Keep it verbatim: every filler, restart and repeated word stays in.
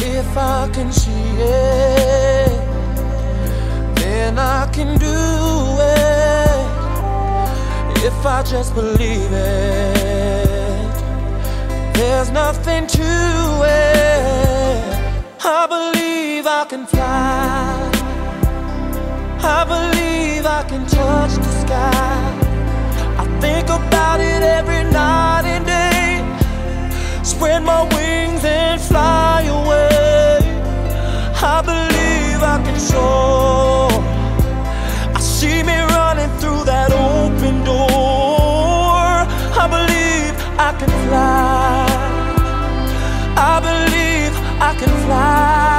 If I can see it, then I can do it. If I just believe it, there's nothing to it. I believe I can fly. I believe I can touch the sky. I think about it every night and day. Spread my wings and fly away. I believe I can soar. I see me running through that open door. I believe I can fly. I believe I can fly.